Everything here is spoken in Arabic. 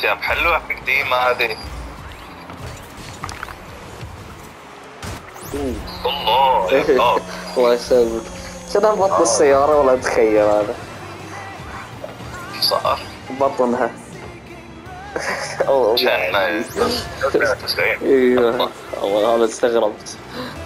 يا محلوة قديمة هذه. الله يا خلاص. الله يسلمك. كذا بطن السيارة ولا تخيل هذا صار بطنها. أو عشان يعني 93. ايوه والله انا استغربت.